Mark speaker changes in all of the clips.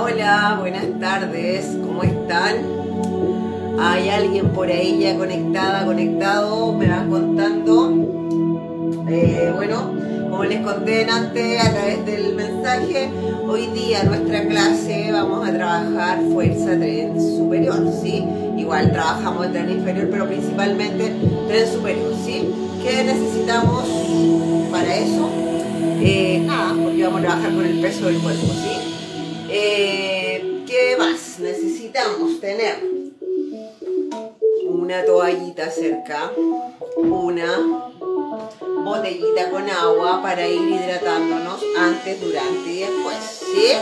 Speaker 1: Hola, buenas tardes, ¿cómo están? ¿Hay alguien por ahí ya conectada, conectado? Me van contando. Bueno, como les conté antes a través del mensaje, hoy día nuestra clase vamos a trabajar fuerza tren superior, ¿sí? Igual trabajamos el tren inferior, pero principalmente tren superior, ¿sí? ¿Qué necesitamos para eso? Nada, porque vamos a trabajar con el peso del cuerpo, ¿sí? ¿Qué más? Necesitamos tener una toallita cerca, una botellita con agua para ir hidratándonos antes, durante y después, ¿sí?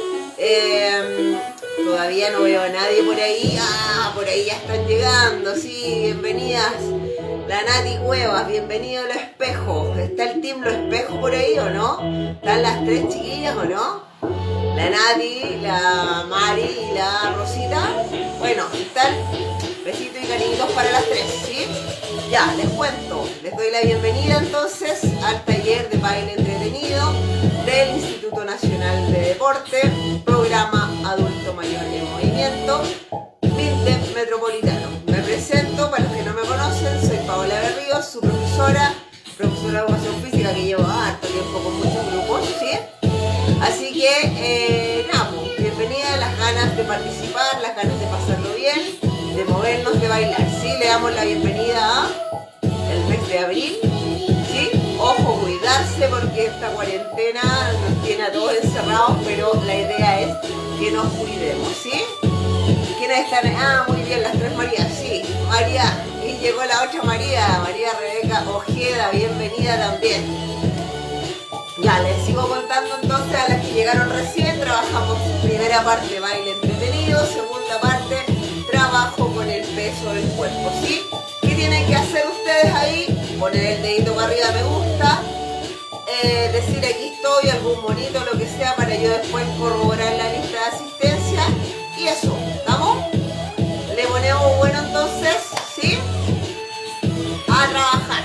Speaker 1: Todavía no veo a nadie por ahí. Por ahí ya están llegando, sí, bienvenidas. La Nati Cuevas, bienvenido a Los Espejos. ¿Está el team Los Espejos por ahí o no? ¿Están las tres chiquillas o no? La Nati, la Mari y la Rosita. Bueno, están. Besitos y cariñitos para las tres, ¿sí? Ya, les cuento. Les doy la bienvenida entonces al taller de baile entretenido del Instituto Nacional de Deporte, programa Adulto Mayor en Movimiento, MINDEP Metropolitano. Me presento, para los que no me conocen, soy Paola Berríos, su profesora de educación física que llevo harto tiempo con muchos grupos, ¿sí? Así que, nada, bienvenida, las ganas de participar, las ganas de pasarlo bien, de movernos, de bailar, ¿sí? Le damos la bienvenida a el mes de abril, ¿sí? Ojo, cuidarse porque esta cuarentena nos tiene a todos encerrados, pero la idea es que nos cuidemos, ¿sí? ¿Quiénes están? Muy bien, las tres Marías, sí, María, y llegó la otra María, María Rebeca Ojeda, bienvenida también. Ya, les sigo contando entonces a las que llegaron recién. Trabajamos primera parte baile entretenido, segunda parte trabajo con el peso del cuerpo, ¿sí? ¿Qué tienen que hacer ustedes ahí? Poner el dedito para arriba, me gusta, decir aquí estoy, algún monito, lo que sea, para yo después corroborar la lista de asistencia. Y eso, ¿estamos? Le ponemos bueno entonces, ¿sí? A trabajar.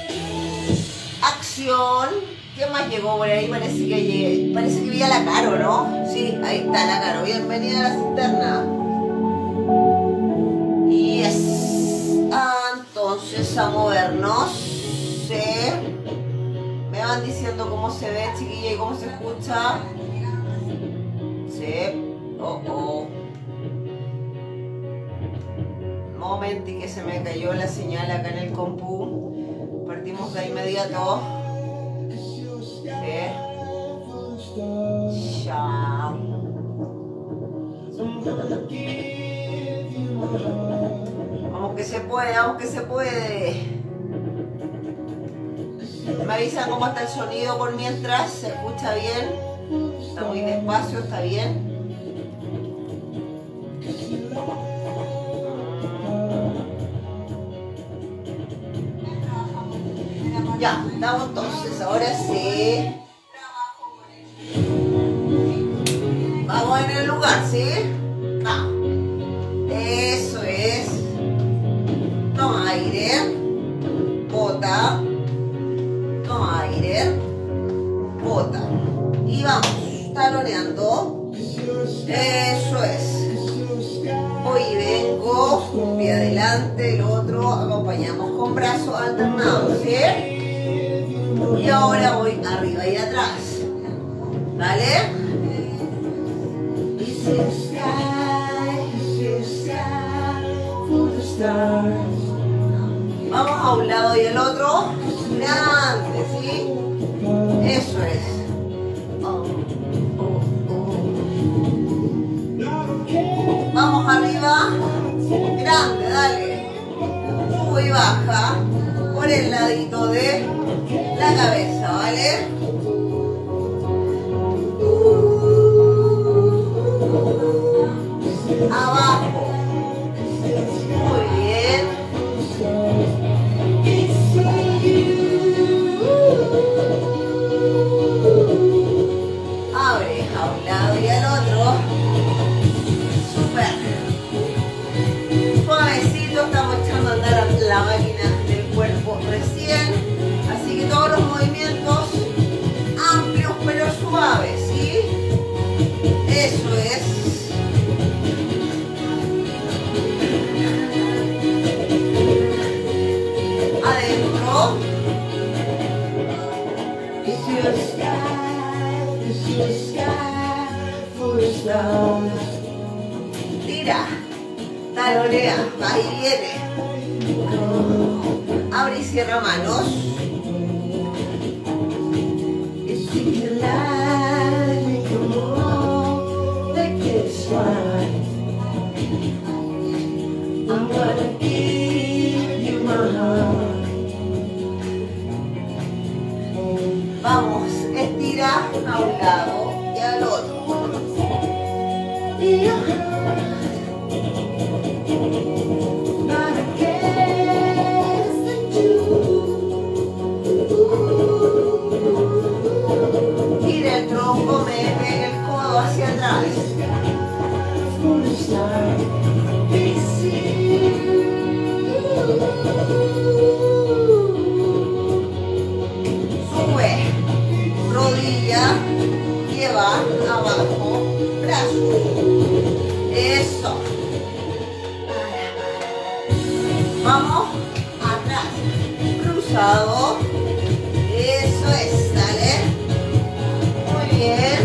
Speaker 1: Acción. ¿Qué más llegó por ahí? Parece que vi a la Caro, ¿no? Sí, ahí está la Caro. Bienvenida a la cisterna. Yes. Entonces a movernos. Sí. Me van diciendo cómo se ve, chiquilla, y cómo se escucha. Sí. Momento y que se me cayó la señal acá en el compu. Partimos de inmediato. Chao. Vamos que se puede, vamos que se puede. Me avisan cómo está el sonido por mientras. ¿Se escucha bien? Está muy despacio, está bien. Ya, estamos entonces, ahora sí. Vamos en el lugar, ¿sí? Vamos. Eso es. Toma aire. Bota. Toma aire. Bota. Y vamos, taloneando. Eso es. Voy y vengo. Un pie adelante, el otro. Acompañamos con brazos alternados, ¿sí? Y ahora voy arriba y atrás. ¿Vale? Vamos a un lado y el otro. Grande, ¿sí? Eso es. Vamos arriba. Grande, dale. Sube y baja. Por el ladito de la cabeza, ¿vale? Abajo. Muy bien. Abre a un lado y al otro. Super. Suavecito, estamos echando a andar la máquina del cuerpo recién. Así que todos los movimientos amplios pero suaves, ¿sí? Eso es. Tira, talonea, va y viene. Abre y cierra manos. Vamos, estira a un lado y al otro. Gira el tronco, mete el codo hacia atrás. Sube, rodilla, lleva abajo, brazos. Eso. Vamos, atrás, cruzado. Eso es, dale. Muy bien.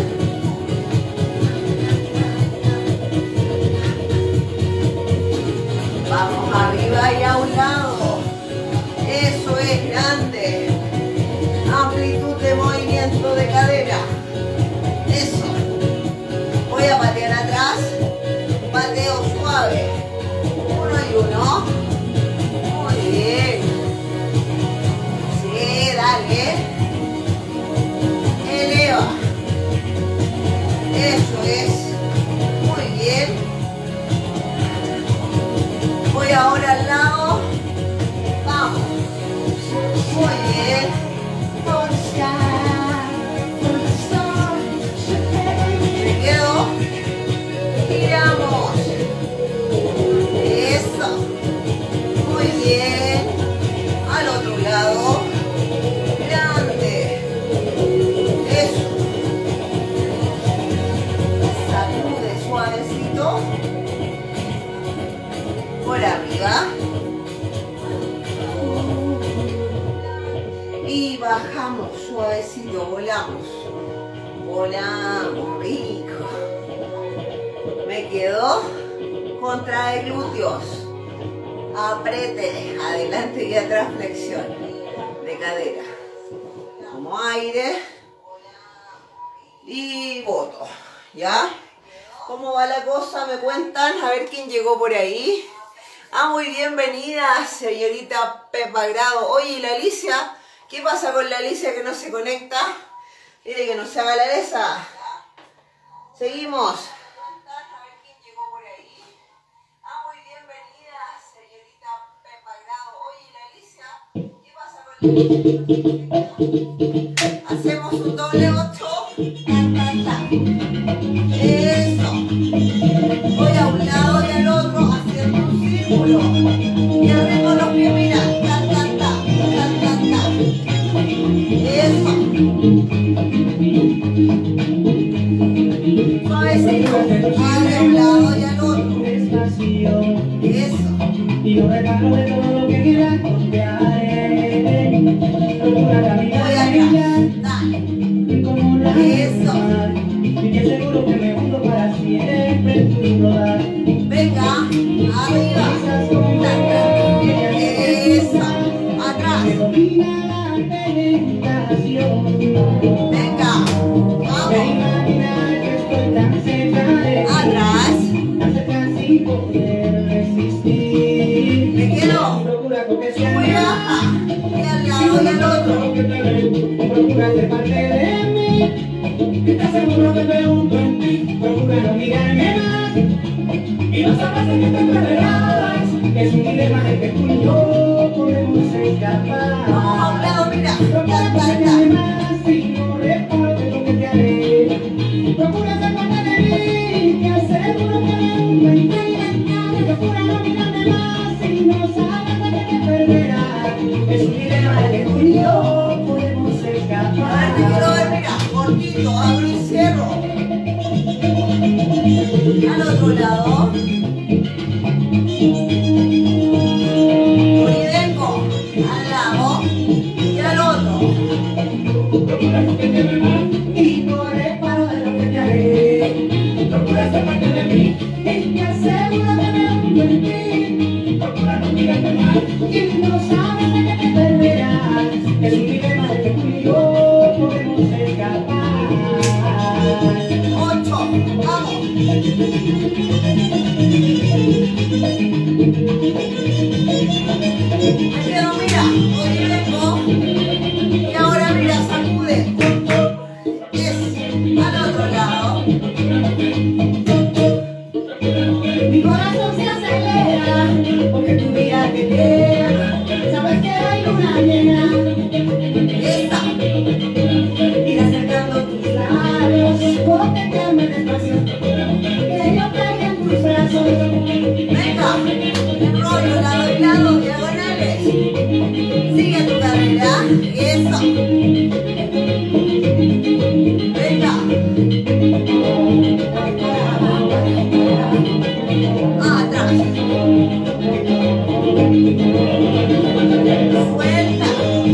Speaker 1: Vamos arriba y a un lado. Eso es, grande. Amplitud de movimiento de cadera. Eso. Voy a patear atrás. Pateo suave. Uno y uno. Muy bien. Sí, dale. Eleva. Eso es. Muy bien. Voy ahora al lado. Vamos. Muy bien. Me quedo. Giramos. Eso. Muy bien. Al otro lado. Grande. Eso. Sacude suavecito. Por arriba. Y bajamos suavecito, volamos. Volamos, rico. Me quedo. Contrae glúteos. Apriete. Adelante y atrás, flexión de cadera. Como aire. Y boto. ¿Ya? ¿Cómo va la cosa? ¿Me cuentan? A ver quién llegó por ahí. Ah, muy bienvenida, señorita Pepa Grado. Oye, ¿y la Alicia? ¿Qué pasa con la Alicia que no se conecta? Mire que no se haga la esa. Seguimos. A ver quién llegó por ahí. Ah, muy bienvenida, señorita Pepa Grado. Oye, ¿y la Alicia? ¿Qué pasa con la Alicia? Hacemos un doble 8. Eso. Voy a un lado y al otro haciendo un círculo. Y arriba los pies, mira. Ta, ta, ta, ta, ta, ta. Eso. Suavecito. Abre a un lado y al otro. Eso.
Speaker 2: Y yo regalo de todo lo que quieras, te haré.
Speaker 1: Voy atrás. Dale. Eso.
Speaker 2: Y te aseguro que me hundo para siempre en tu rodar.
Speaker 1: Venga, arriba. Eso. Atrás. Venga. Vamos. Atrás. Me quedo. Sube y baja. Y al lado y al otro.
Speaker 2: Procura ser parte de mí. ¿Estás seguro que pregunto en ti? Procura no mirarme más. Y no sabrás en qué te enredarás. Es un dilema en el que tú y yo podemos escapar.
Speaker 1: Vamos a un lado, mira.
Speaker 2: Procura conocerme más y no reparte lo que te haré. Procura ser parte de mí. Te aseguro que me hundo en ti. Procura no mirarme más y no sabrás en qué te perderás. Es un dilema en el que tú y yo podemos escapar.
Speaker 1: A ver, te quiero ver, mira. Cortito, abro y cierro. Al otro lado. Oridenco. Al lado. Y al otro.
Speaker 2: Procura que te más y no reparte.
Speaker 1: Pero mira, hoy vengo y ahora mira, sacude. Es al otro lado.
Speaker 2: Mi corazón se acelera porque tu vida te quema. Sabes que hay luna llena.
Speaker 1: Esa.
Speaker 2: Ir acercando tus labios, coquetearme despacio, que yo caiga en tus brazos.
Speaker 1: Venga, enrollo, lado y lado, diagonales. Sigue tu carrera. Eso. Venga. Atrás. Suelta.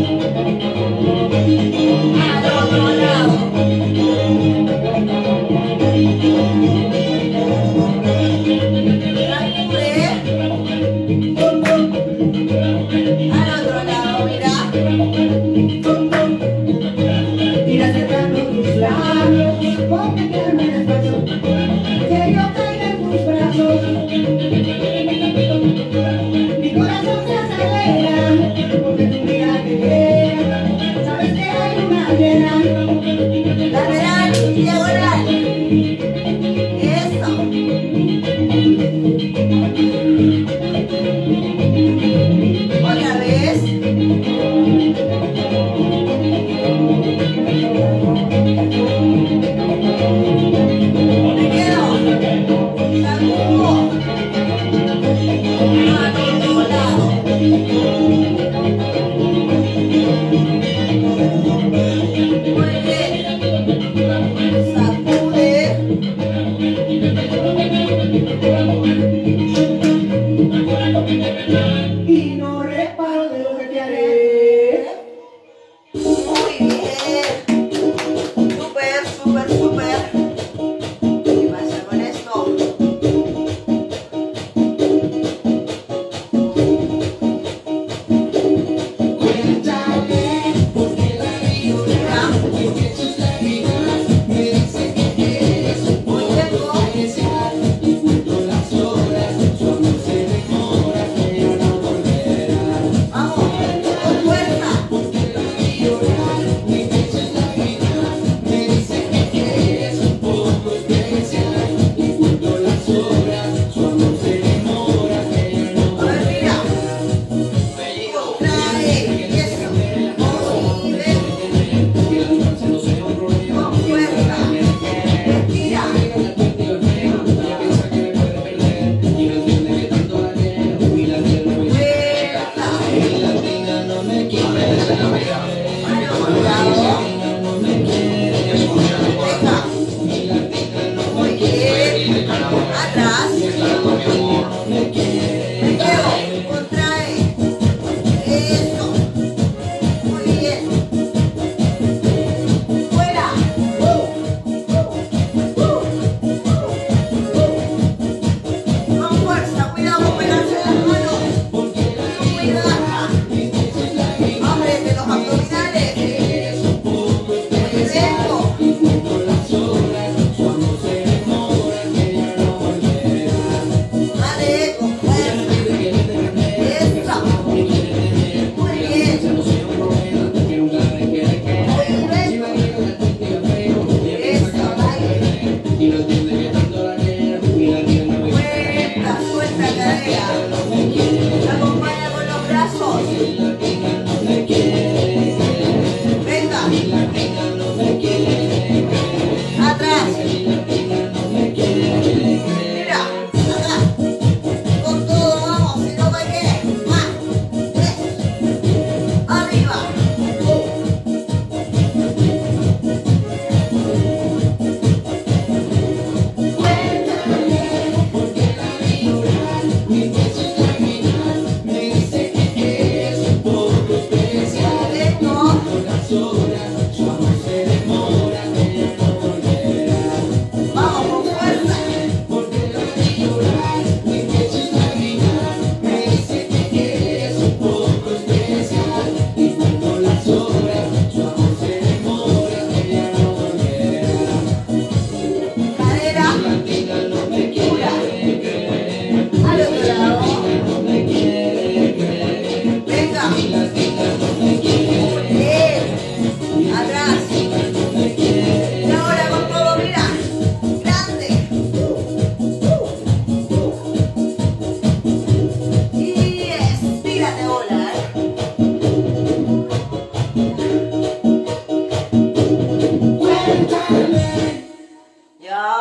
Speaker 1: Al otro lado. Sacude. Al otro lado, mira.
Speaker 2: Ir acercando tus labios, coquetearme despacio, que yo caiga en tus brazos. Mi corazón se acelera porque tu vida te quema. Sabes que hay luna llena.
Speaker 1: Lateral, diagonal. Eso. Otra vez.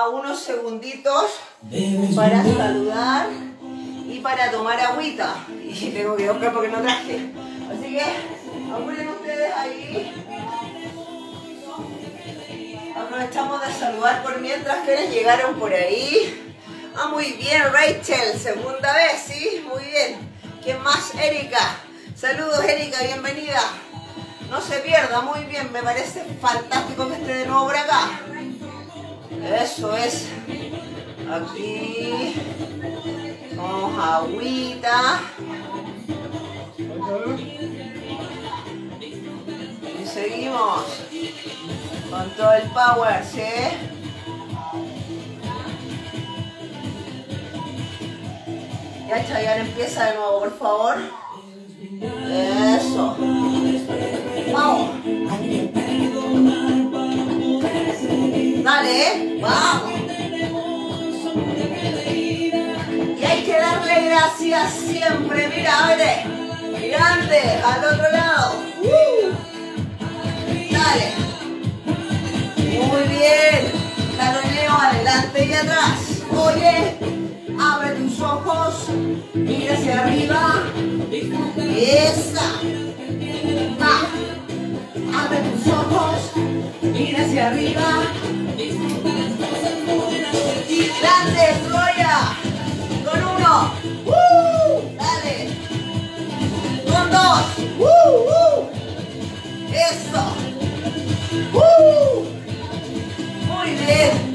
Speaker 1: a unos segunditos para saludar y para tomar agüita. Y tengo que buscar porque no traje. Así que apuren ustedes ahí. Aprovechamos de saludar por mientras quienes llegaron por ahí. Ah, muy bien, Rachel, segunda vez, ¿sí? Muy bien. ¿Quién más? Erika. Saludos, Erika, bienvenida. No se pierda, muy bien, me parece fantástico que esté de nuevo por acá. Eso es. Aquí. Vamos a agüita. Y seguimos con todo el power, ¿sí? Ya, Chayanne, empieza de nuevo, por favor. Eso. Vamos. Dale, vamos. Y hay que darle gracias siempre. Mira, abre. Grande, al otro lado. Dale. Muy bien. Taloneo adelante y atrás. Oye, abre tus ojos. Mira hacia arriba. Esa. Va. Abre tus ojos. Mira hacia arriba. Grande, Troya. Con uno. Dale. Con dos. Eso. Muy bien.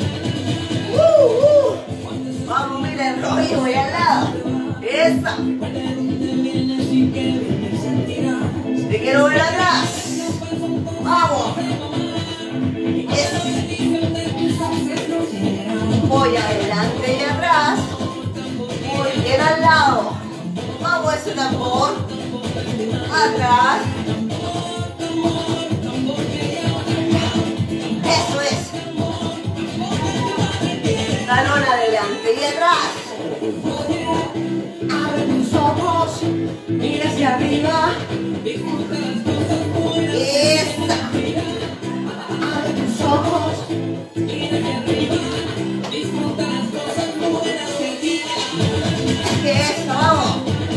Speaker 1: Vamos, mira el rollo, voy al lado. Esa. Te quiero ver atrás. Vamos. Eso. Voy adelante y atrás. Muy bien al lado. Vamos ese tambor. Atrás. Eso es. Talón adelante y atrás. Abre tus ojos. Mira hacia arriba. Esta. Abre tus ojos. Eso, vamos.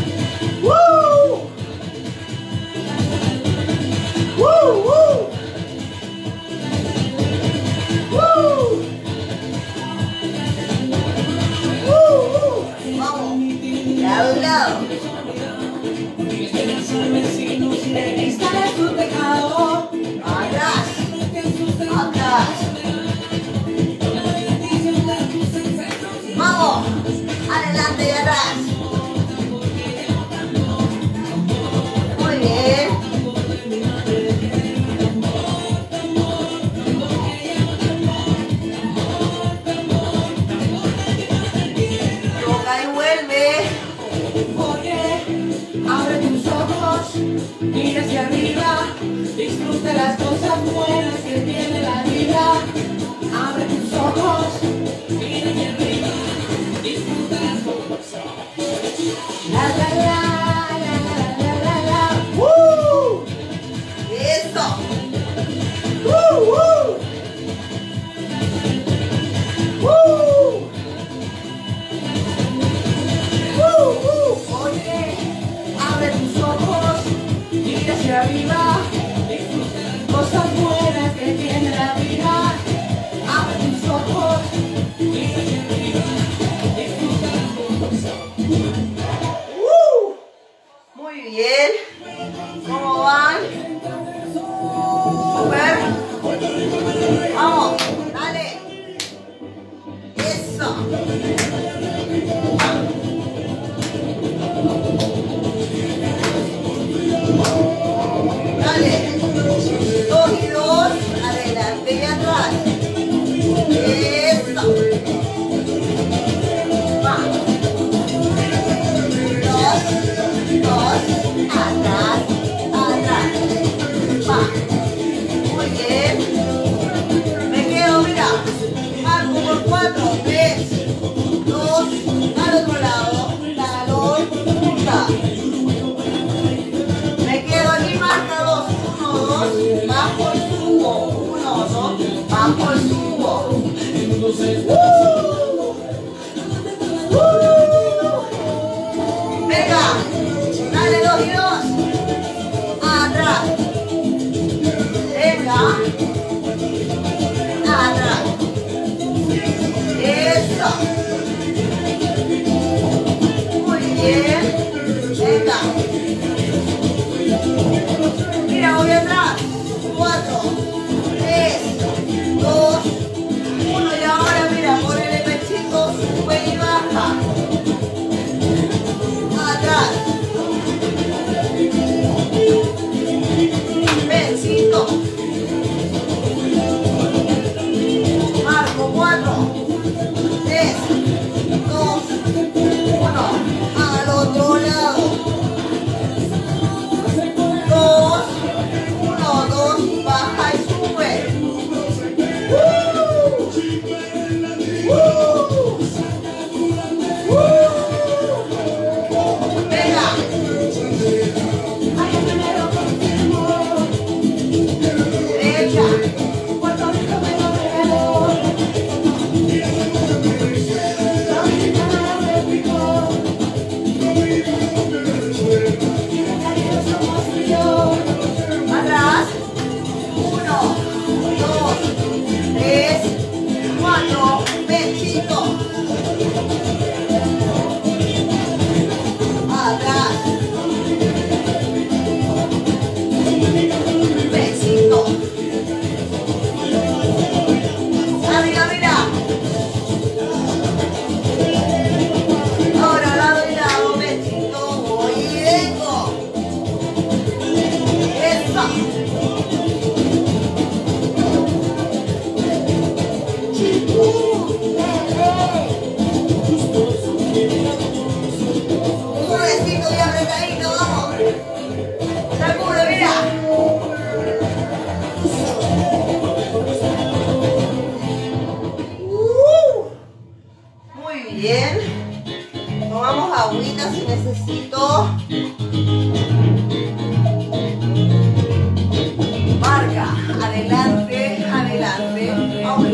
Speaker 1: Vamos. A un lado. Instala tu pecado. Atrás. Atrás. Vamos. Adelante y atrás. Muy bien. Toca y vuelve. Abre tus ojos. Mira hacia arriba. Disfruta las cosas buenas que tiene la vida. Abre tus ojos. Mira hacia arriba. Disfruta las cosas. La la la la la la la. Eso. Oye, abre tus ojos. Mira hacia arriba. Cosas buenas.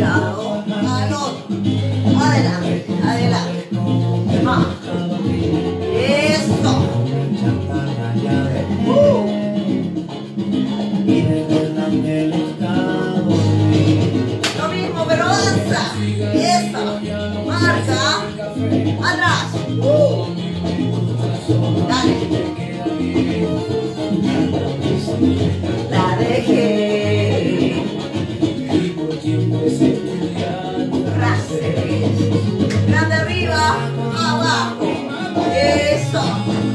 Speaker 1: lado, al otro. Adelante, adelante. Más. Eso. Lo mismo, pero avanza. Eso. Marca. Atrás. Dale. La dejé. Grande arriba, abajo. Eso.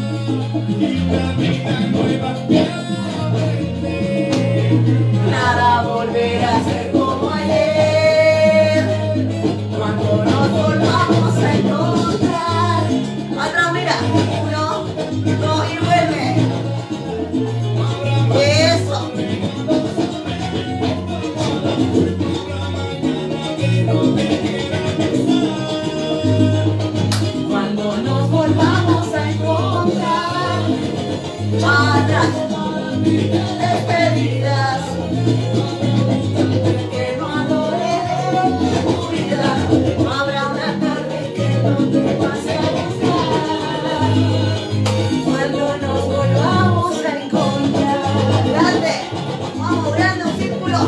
Speaker 1: Nada volverá a ser como ayer. Cuando nos volvamos a encontrar. Atrás, mira. 1, 2 y vuelve. Eso. Cuando nos volvamos a encontrar, atrás, despedidas, que no adore tu vida, no habrá una tarde que no te pase a buscar. Cuando nos volvamos a encontrar, grande, vamos, grande, un círculo.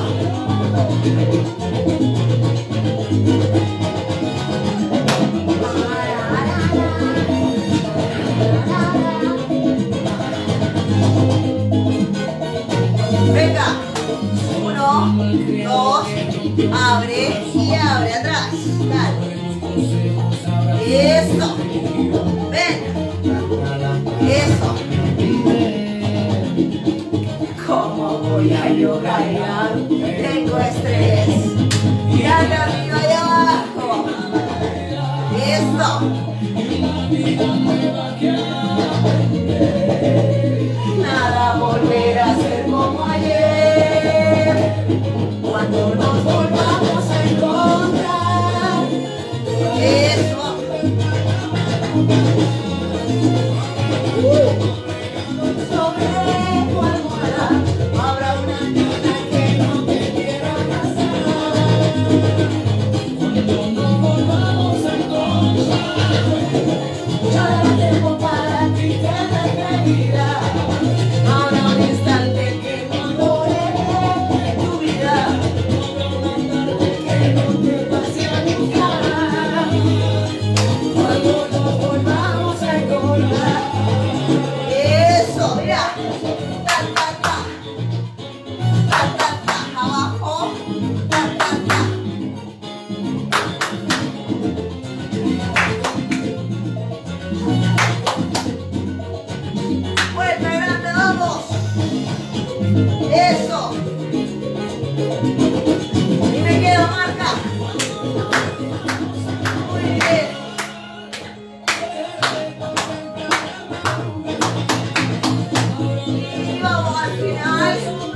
Speaker 1: Venga, 1, 2, abre y abre atrás, dale, eso, ven, eso, ¿cómo voy a yo bailar? Tengo estrés, grande arriba y abajo, eso. Nada volverá a ser como ayer. Cuando nos volvamos a encontrar. Eso. Sobre tu almohada habrá una niña que no te quiera abrazar. Cuando nos volvamos a encontrar. Yo la tengo para ti, que me vida. Habrá un instante que no adore tu vida. Habrá una tarde que no te pase a buscar. Cuando nos volvamos a encontrar. Eso, mira. Ta, ta, ta. Ta, ta, ta. Abajo. Ta, ta, ta. Vuelta grande, vamos. Eso. Y me quedo, marca. Muy bien. Y vamos al final.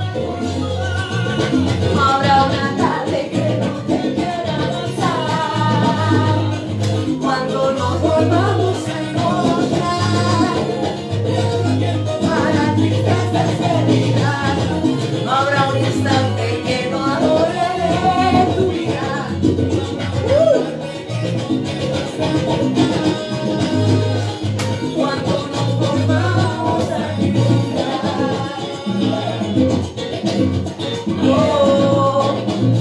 Speaker 1: Habrá una tarde que no te quiera avanzar. Cuando nos volvamos a encontrar. Para tristes despedidas, no habrá un instante que no adore tu vida. Cuando nos volvamos a encontrar. Oh,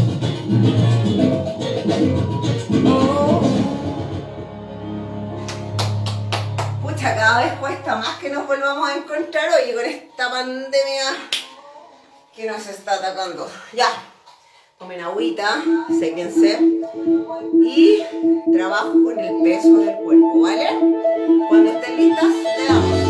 Speaker 1: oh. Pucha, cada vez cuesta más que nos volvamos a encontrar, oye, con esta pandemia que nos está atacando. Ya, tomen agüita, séquense y trabajo con el peso del cuerpo, ¿vale? Cuando estén listas, le damos.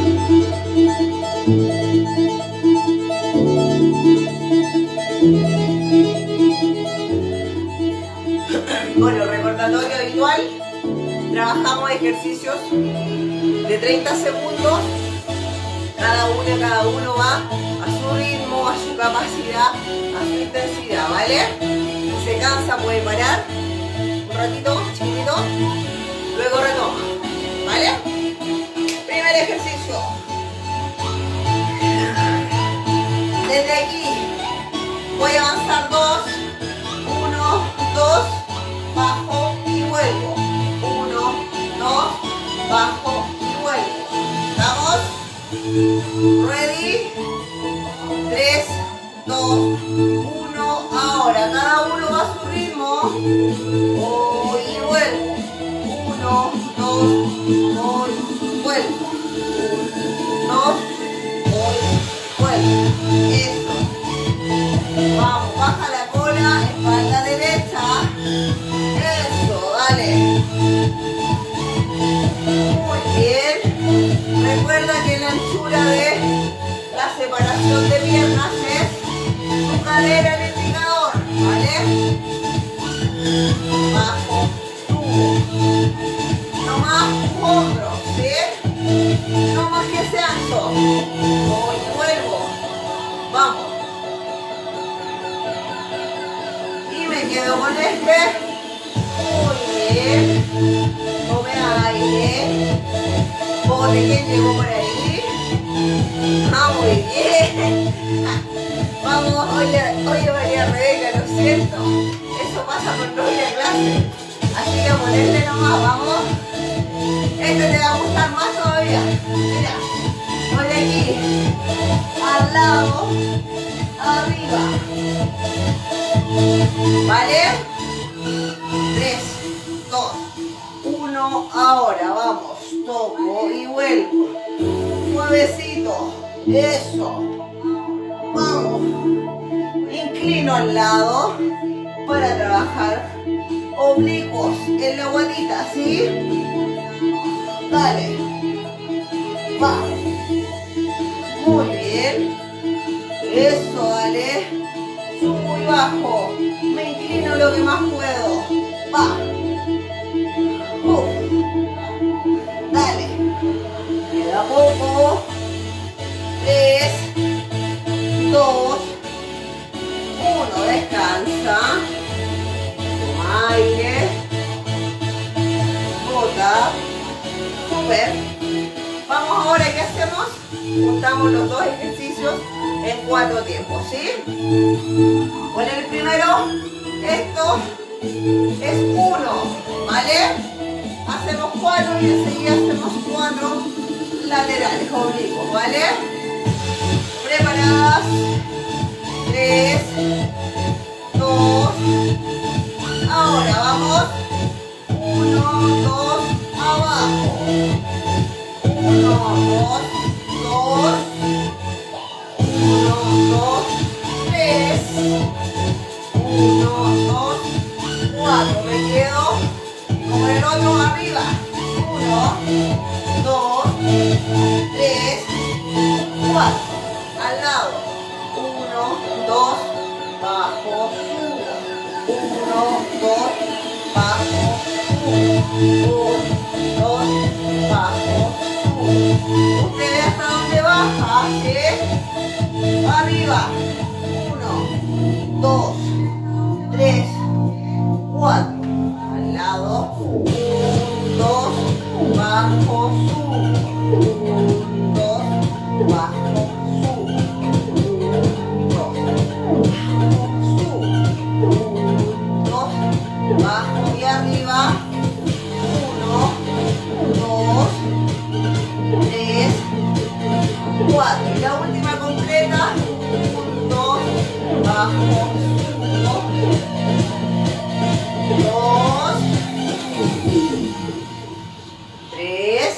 Speaker 1: Bueno, recordatorio habitual, trabajamos ejercicios de 30 segundos, cada uno va a su ritmo, a su capacidad, a su intensidad, ¿vale? Si se cansa puede parar un ratito, chiquito, luego retoma, ¿vale? Primer ejercicio. Desde aquí voy a avanzar 2, 1, 2, voy y vuelvo. 1, 2, voy, vuelvo. 1, 2, voy, vuelvo. Eso. Vamos, baja la cola, espalda derecha. Eso, dale. Muy bien. Recuerda que la anchura de la separación de piernas es tu cadera el indicador, ¿vale? Bajo, subo. No más tus hombros, ¿sí? No más que ese ancho. Voy y vuelvo. Vamos. Y me quedo con este. Muy bien. Tome aire. Bote que llegó por ahí. Ah, muy bien. Vamos, oye María Rebeca, lo siento. Eso pasa por no ir a clase. Así que a ponerle nomás, vamos. Este te va a gustar más todavía. Mira, voy de aquí, al lado, arriba. ¿Vale? 3, 2, 1, ahora vamos. Toco y vuelvo. Suavecito. Eso. Vamos. Inclino al lado para trabajar oblicuos en la guatita, ¿sí? Dale. Va. Muy bien. Eso, dale. Subo y bajo. Me inclino lo que más puedo. Va. Dale. Queda poco. 3, 2, 1. Descansa. Toma aire. Bota. Super. Vamos ahora, ¿qué hacemos? Juntamos los dos ejercicios en 4 tiempos, ¿sí? Con el primero, esto es 1, ¿vale? Hacemos 4 y enseguida hacemos 4 laterales oblicuos, ¿vale? Preparadas. 3, 2, ahora vamos. 1, 2, abajo. 1, 2, 2. 1, 2, 3. 1, 2, 4. Me quedo con el otro arriba. 1, 2, 3, 4. Al lado. 1, 2, bajo, subo. 1, 2, bajo, subo. 1, 2, bajo, subo. Ustedes hasta donde baja, ¿sí? Arriba. 1, 2, 3, 4. Al lado. 1, 2, bajo, subo. 1, 2, bajo, subo. 1, 2, bajo y arriba. 1, 2, 3, 4. Y la última completa. 1, 2, bajo, 2, 3,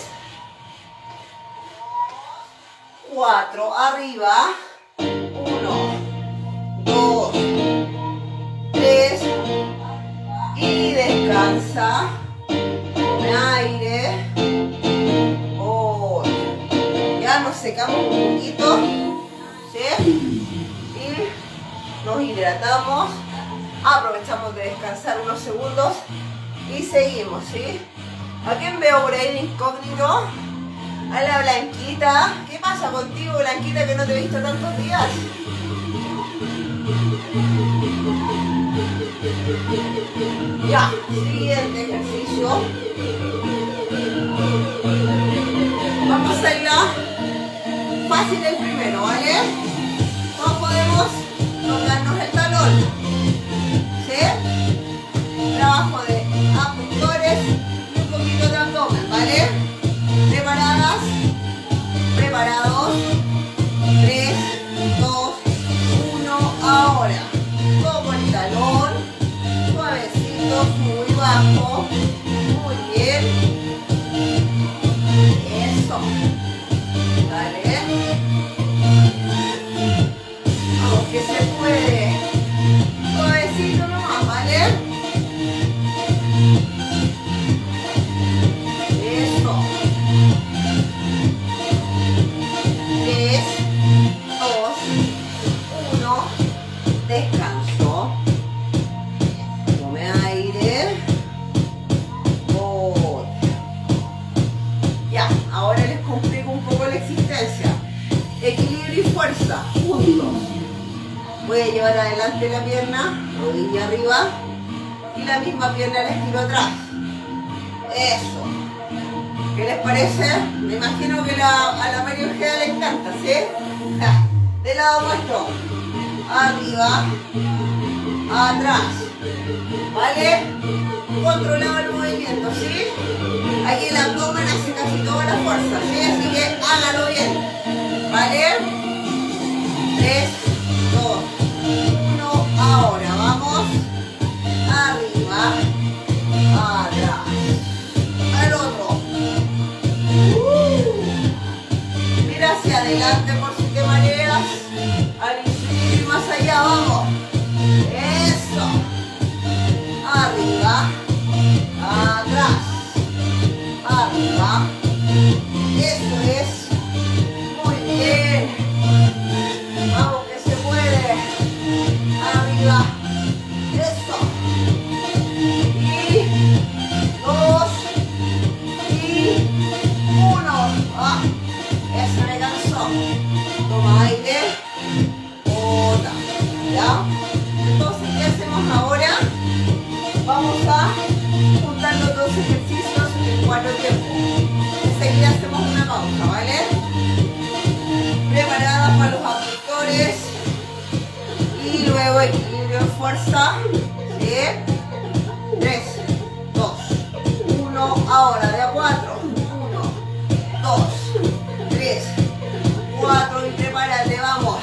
Speaker 1: 4. Arriba. 1, 2, 3. Y descansa. Tome aire. Ya nos secamos un poquito. ¿Sí? Y nos hidratamos. Aprovechamos de descansar unos segundos. Y seguimos, ¿sí? ¿A quién veo por ahí de incógnito? A la Blanquita. ¿Qué pasa contigo, Blanquita, que no te he visto tantos días? Ya, siguiente ejercicio. Vamos a hacerla fácil el primero, ¿vale? Todos podemos tocarnos el talón. ¿Sí? Trabajo de abductores y un poquito de abdomen, ¿vale? ¿Preparadas? ¿Preparados? 3, 2, 1, ahora. Como el talón, suavecito. abajo. Muy bien. Eso. Dale. Vamos, que se puede. Suavecito nomás, ¿vale? Eso. 3, 2, 1. Descanso. Tome aire. Ya, ahora les complico un poco la existencia. Equilibrio y fuerza, juntos. Voy a llevar adelante la pierna, rodilla arriba, y la misma pierna la estiro atrás. Eso. ¿Qué les parece? Me imagino que a la María Ojeda le encanta, ¿sí? Ya. De lado nuestro. Arriba, atrás. ¿Vale? Controlado el movimiento, ¿sí? Aquí el abdomen hace casi toda la fuerza, ¿sí? Así que hágalo bien. ¿Vale? 3, 2, 1. Ahora vamos. Arriba, atrás. Al otro. Mira hacia adelante por si te mareas. Al infinito y más allá, vamos. Eso. Arriba, atrás, arriba. Eso es. Muy bien. Vamos, que se puede. Arriba. Eso. Y 2 y 1. Ah, eso me cansó. Toma aire. Bota. ¿Ya? Entonces, ¿qué hacemos ahora? Vamos a juntar los dos ejercicios en 4 tiempos. Enseguida hacemos una pausa, ¿vale? Preparadas para los abductores. Y luego equilibrio de fuerza. ¿Sí? 3, 2, 1. Ahora de a 4. 1, 2, 3, 4. Y prepárate, vamos.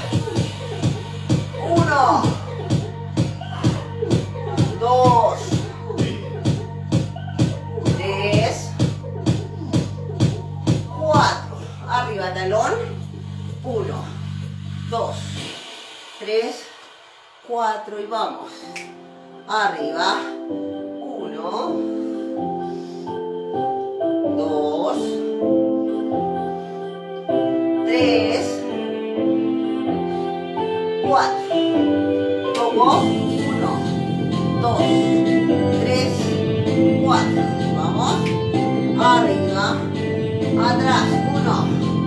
Speaker 1: 1, 2, 3, 4. Arriba, talón. 1, 2, 3, 4. Y vamos. Arriba. 1, 2, 3, 4. Toco. 1, 2, 3, 4. Vamos. Arriba. Atrás. 1,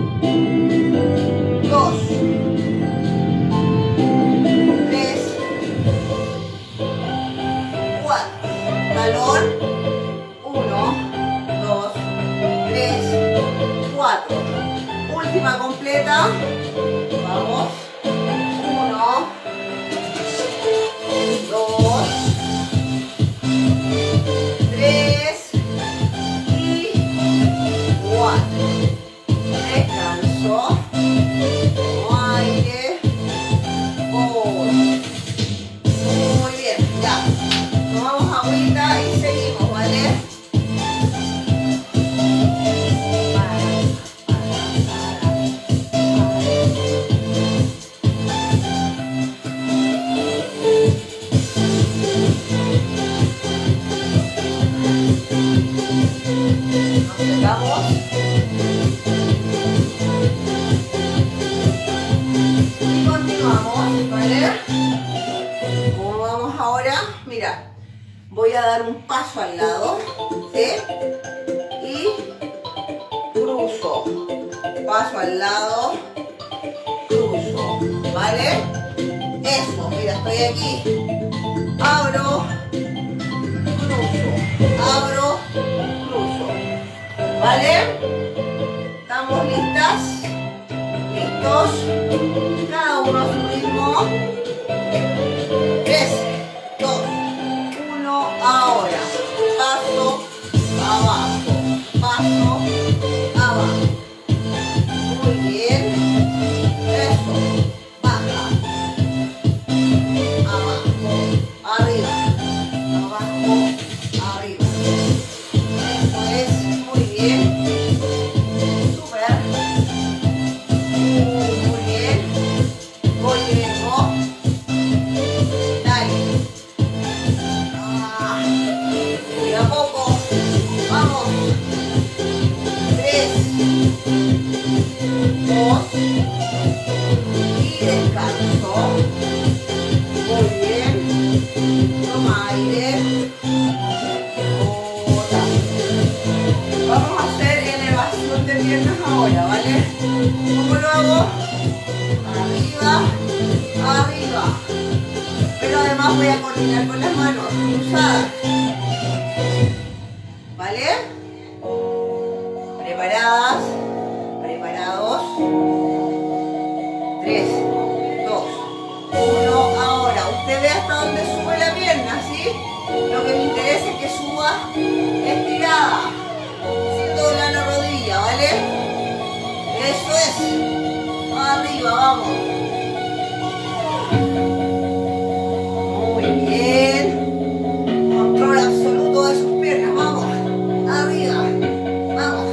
Speaker 1: 2, 3, 4. Talón. 1, 2, 3, 4. Última completa. Vamos. 1, 2, 3 y 4. Descanso. Aire. Muy bien, ya. Tomamos agüita y seguimos, ¿vale? Y continuamos, ¿vale? ¿Cómo vamos ahora? Mira, voy a dar un paso al lado, ¿sí? Y cruzo. Paso al lado, cruzo, ¿vale? Eso, mira, estoy aquí. Abro, cruzo, abro, cruzo. ¿Vale? ¿Estamos listas? ¿Listos? Cada uno a su ritmo. 3, 2, 1, ahora. Paso, abajo. Paso, abajo. Muy bien. Eso. Baja. Abajo. Arriba. Abajo. Arriba. ahora, ¿vale? ¿Cómo lo hago? Arriba, arriba. Pero además voy a coordinar con las manos cruzadas. ¿Vale? Preparadas, preparados. 3, 2, 1, ahora. Usted ve hasta dónde sube la pierna, ¿sí? Lo que me interesa es que suba estirada, sin doblar la rodilla, ¿vale? Eso es. Arriba, vamos. Muy bien. Control absoluto de sus piernas, vamos. Arriba, vamos.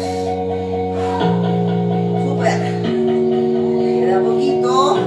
Speaker 1: Super. Queda poquito.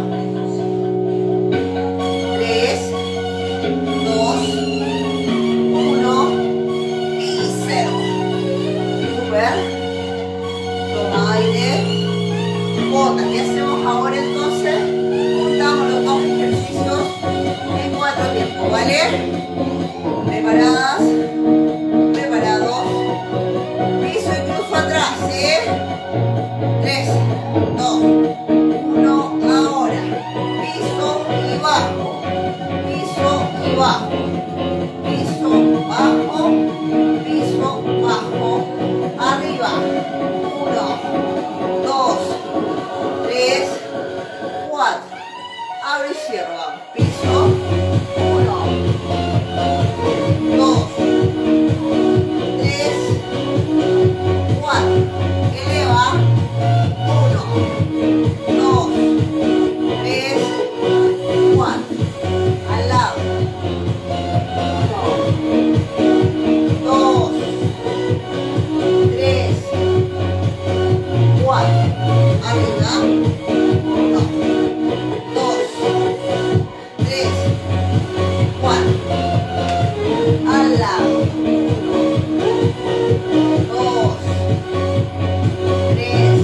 Speaker 1: 3, 2, 1 y 0. Super. Toma aire. Bota. ¿Qué hacemos ahora entonces? Juntamos los dos ejercicios en 4 tiempos, ¿vale? Preparadas, preparados. Piso y cruzo atrás, ¿sí? 3, 2, 1, ahora. Piso y bajo. Piso y bajo. Piso, bajo. Piso, bajo. Arriba. 1, 2, 3, 4. Abro y cierro, vamos. Piso. 1, 2, 3, 4. Eleva. 1, 2, 3, 4. Al lado. 1, 2, 3, 4. Arriba. 1, 2, 3, 4. Al lado. 1, 2, 3,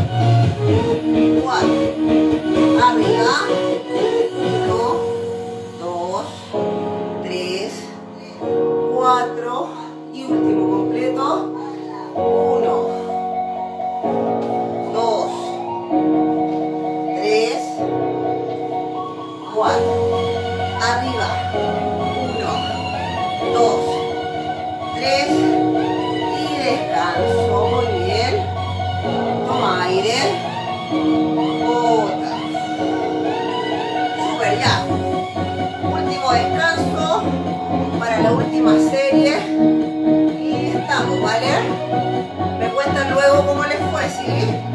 Speaker 1: 4. Arriba. 1, 2, 3, 4. Y último completo. 1, 2, 3, 4. Arriba. 1, 2, 3. Y descanso. Muy bien. Toma aire. Bota. Super, ya. Último descanso para la última serie. Y estamos, ¿vale? Me cuentan luego cómo les fue, ¿sí?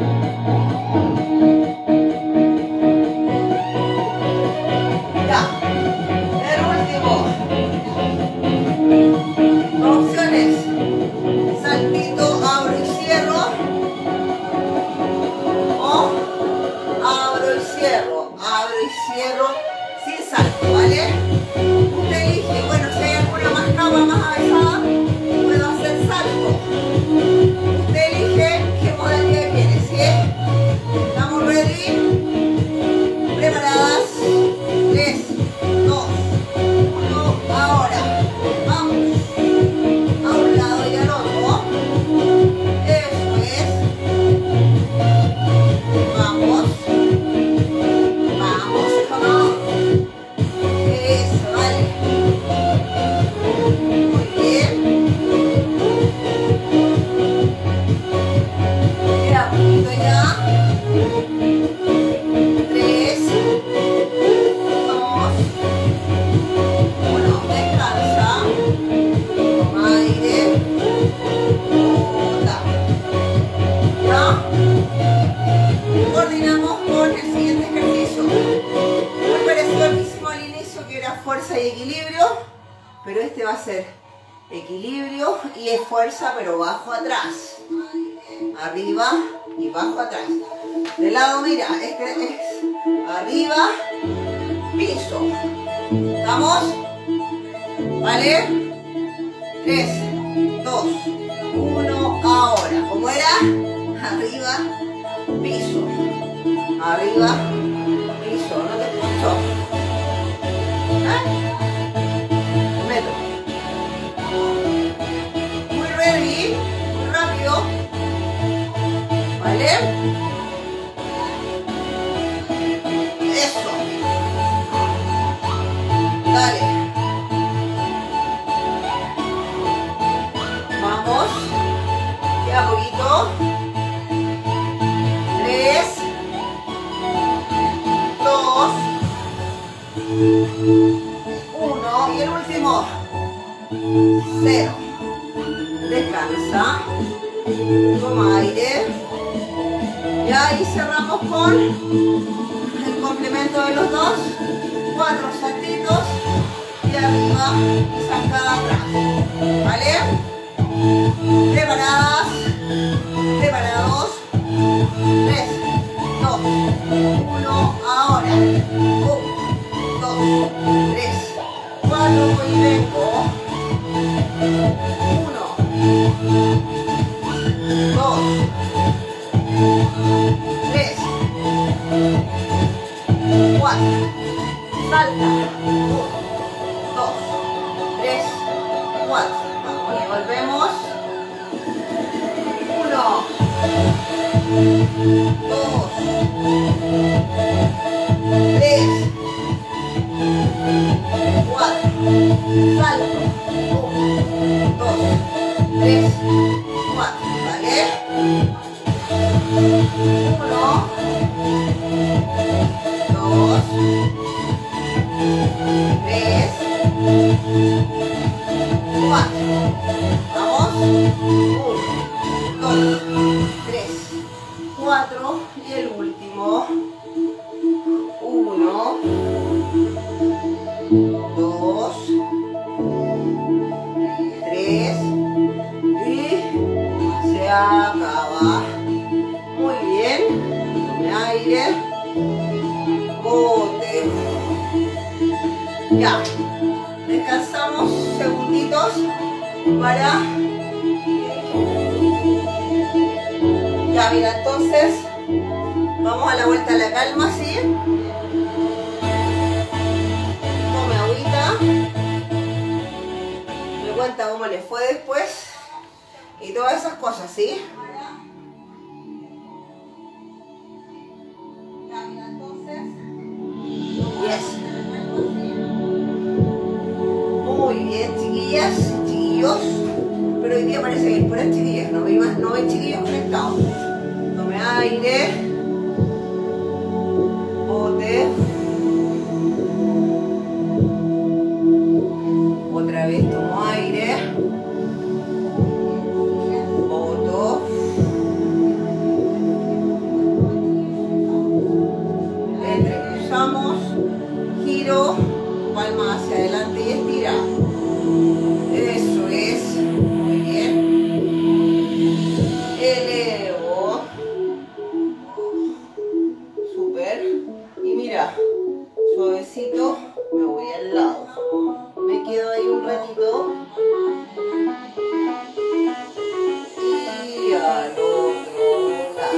Speaker 1: Ya. El último. Opciones. Saltito, abro y cierro. O abro y cierro. Abro y cierro sin salto, ¿vale? Usted elige, bueno, si hay alguna más cama, más avanzada, puedo hacer salto. Usted elige qué modalidad quiere, ¿sí? ¿Estamos ready? ¿Preparadas? 3, 2, 1, ahora. Vamos. A un lado y al otro. Eso es. Vamos. Vamos, come on. Eso, vale. Muy bien. Queda poquito ya. 3, 2, 1. Descansa. Toma aire. Bota. ¿Ya? Coordinamos con el siguiente ejercicio. Muy parecido al que hicimos al inicio, que era fuerza y equilibrio, pero este va a ser equilibrio y es fuerza, pero bajo atrás. Arriba y bajo atrás. De lado, mira, este es arriba, piso. ¿Estamos? ¿Vale? 3, 2, 1, ahora. ¿Cómo era? Arriba, piso. Arriba, piso. ¿No te escucho? ¿Eh? Metro. Muy ready, muy rápido. ¿Vale? Eso. Dale. Vamos. Queda poquito. 3, 2, 1 y el último. 0. Descansa. Toma aire. Y ahí cerramos con el complemento de los dos. 4 saltitos y arriba y zancada atrás. ¿Vale? Preparadas. Preparados. 3, 2, 1. Ahora. 1, 2, 3, 4 y vengo. 1, 2, 3, 4. Salta. 1, 2, 3, 4. Vamos y volvemos. 1, 2, 3, 4. Salto. 1, 2, 3, 4. ¿Vale? 1, 2, 3, 4. Vamos. 1, 2, 3, 4. Y el último. 1, 2, 3. Y se acaba. Muy bien. Tome aire. Bote. Ya. Descansamos segunditos para... Ya, mira, entonces vamos a la vuelta a la calma, ¿sí? Tome agüita. Me cuenta cómo le fue después. Y todas esas cosas, ¿sí? Ya, mira, entonces... Yes. Muy bien, chiquillas, chiquillos. Pero hoy día parece que hay puras chiquillas, no hay chiquillos conectados. Tome aire. Bote. Otra vez tomo aire. Boto. Entrecruzamos. Giro. Palma hacia adelante y estira. Eso es. Muy bien. Elevo. Súper. Y mira, suavecito me voy al lado. Me quedo ahí un ratito. Y al otro lado.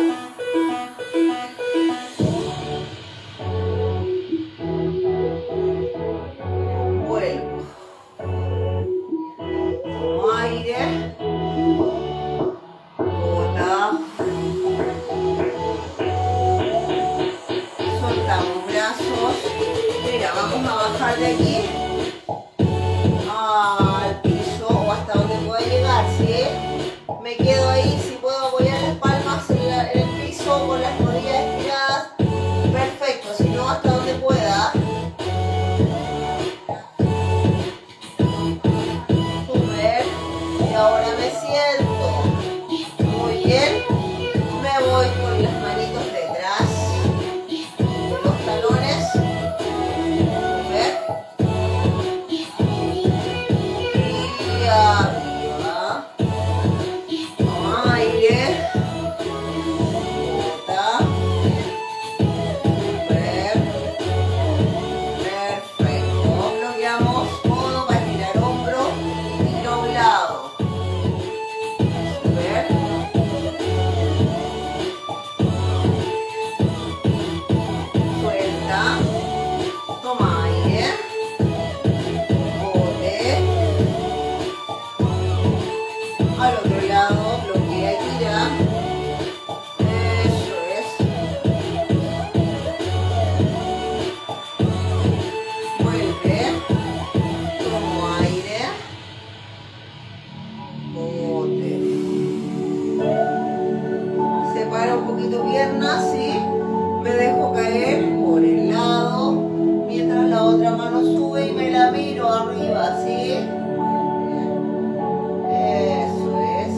Speaker 1: Vuelvo. Tomo aire. Bota. Soltamos brazos. Mira, vamos a bajar de aquí al piso o hasta donde pueda llegar, ¿sí? Me quedo ahí, si puedo apoyar las palmas en el piso con las rodillas estiradas. Perfecto, si no, hasta donde pueda. Súper. Y ahora me siento. Muy bien. Me voy con las manitos detrás. Los talones. Súper. Y arriba. Toma aire. Bota. Súper. Perfecto. Bloqueamos codo para estirar hombro y tiro a un lado. Súper. Suelta. Toma aire. Bote. Al otro lado, bloquea y tira. Eso bote. Separa un poquito piernas, ¿sí? Me dejo caer por el lado, mientras la otra mano sube y me la miro arriba, ¿sí? Eso es.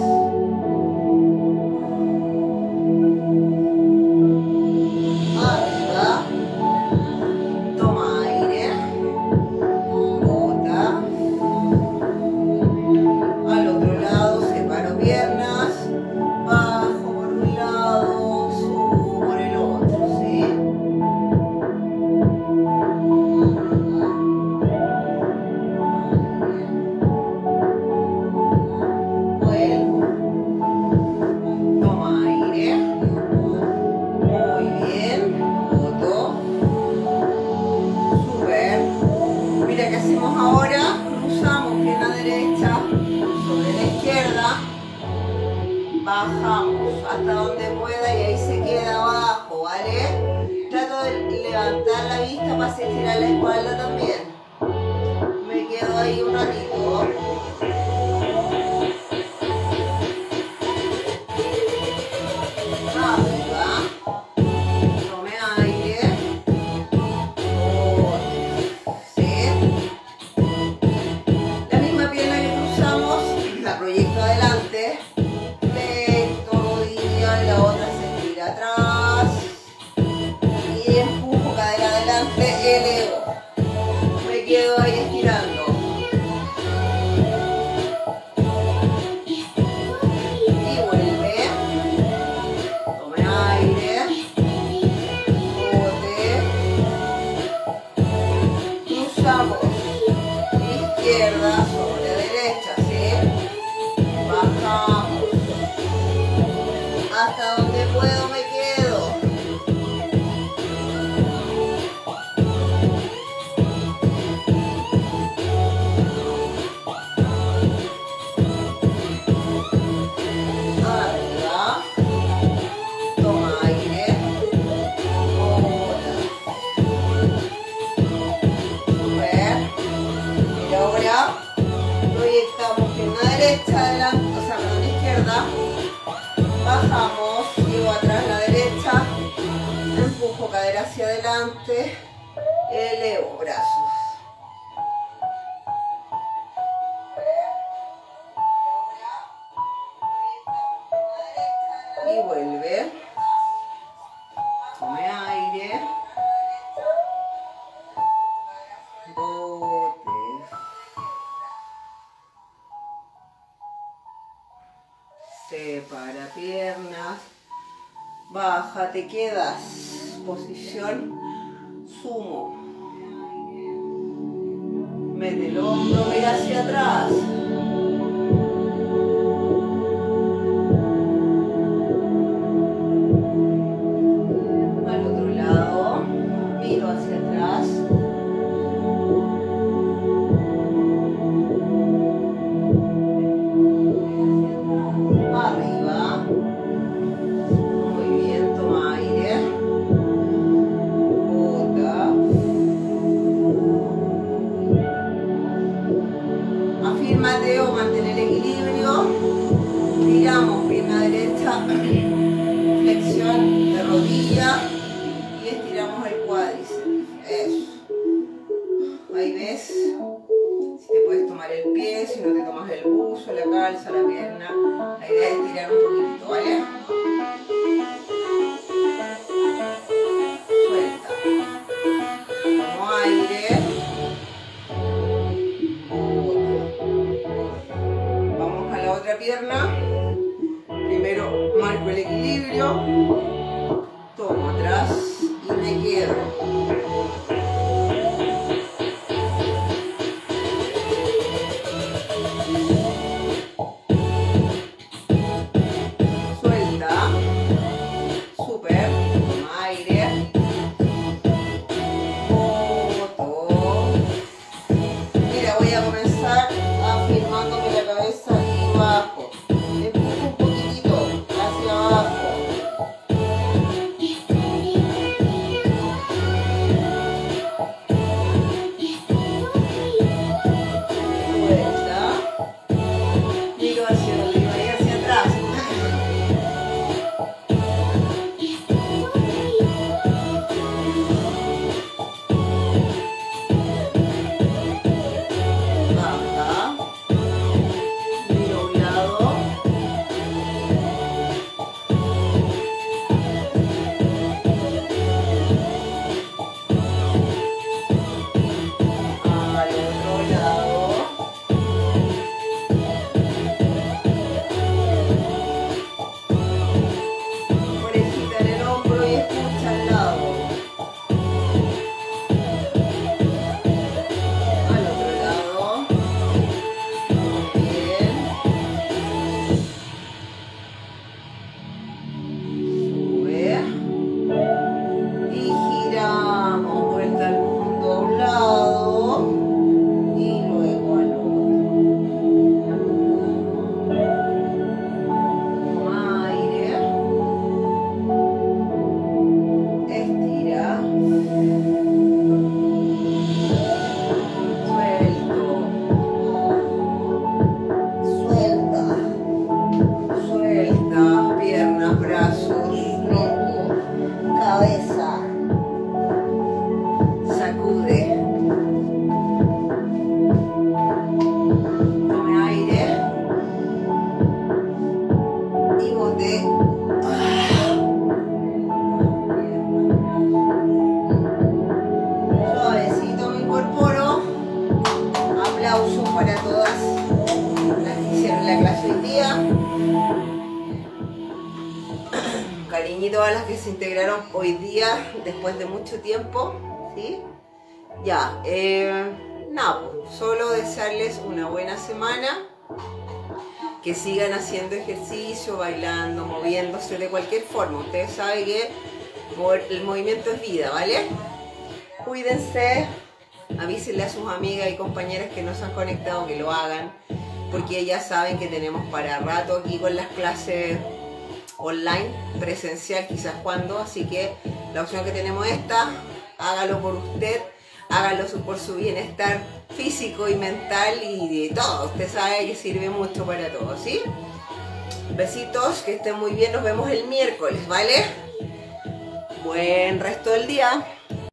Speaker 1: Arriba. Toma aire. Bota. Al otro lado separo piernas. Bajo por un lado, subo por el otro, ¿sí? Vuelvo. Toma aire. Muy bien. Boto. Super. Mira qué hacemos ahora. Cruzamos pierna derecha sobre la izquierda. Bajamos hasta donde pueda y ahí se queda abajo, ¿vale? Trato de levantar la vista para estirar la espalda también. Me quedo ahí un ratito. Arriba. Tome aire. ¿Sí? La misma pierna que cruzamos, la proyecto adelante. La otra se tira atrás y empujo cadera adelante, elevo, me quedo ahí estirando y vuelve, tome aire, bote, cruzamos izquierda sobre derecha, ¿sí? Bajamos hasta donde puedo, me quedo. Arriba. Toma aire. Bola. Super. Y ahora proyectamos pierna derecha adelante, o sea, perdón, izquierda. Bajamos, llevo atrás la derecha, empujo cadera hacia adelante, elevo brazos. Y vuelve. Tome aire. Bote. Separa piernas, baja, te quedas, posición sumo, mete el hombro, mira hacia atrás, al otro lado, miro hacia atrás. Arriba. Muy bien, toma aire. Bota. Afírmate o mantén el equilibrio. Tiramos pierna derecha, flexión de rodilla y estiramos el cuádriceps. Eso. Ahí ves. Si te puedes tomar el pie, si no te tomas el buzo, la calza, la pierna. La idea es estirar un poquitito, ¿vale? Suelta. Tomo aire. Vamos a la otra pierna. Primero marco el equilibrio. Tomo atrás y me quedo. brazos, tronco, cabeza. Sacude. Tome aire. Y bote. Suavecito me incorporo. Aplausos para todas las que hicieron la clase hoy día. Cariñito a las que se integraron hoy día después de mucho tiempo. ¿Sí? Ya, nada, solo desearles una buena semana, que sigan haciendo ejercicio, bailando, moviéndose de cualquier forma. Ustedes saben que el movimiento es vida, ¿vale? Cuídense, avísenle a sus amigas y compañeras que no se han conectado que lo hagan, porque ellas saben que tenemos para rato aquí con las clases online, presencial quizás cuando, así que la opción que tenemos es esta. Hágalo por usted, hágalo por su bienestar físico y mental y de todo. Usted sabe que sirve mucho para todo, ¿sí? Besitos, que estén muy bien, nos vemos el miércoles, ¿vale? Buen resto del día.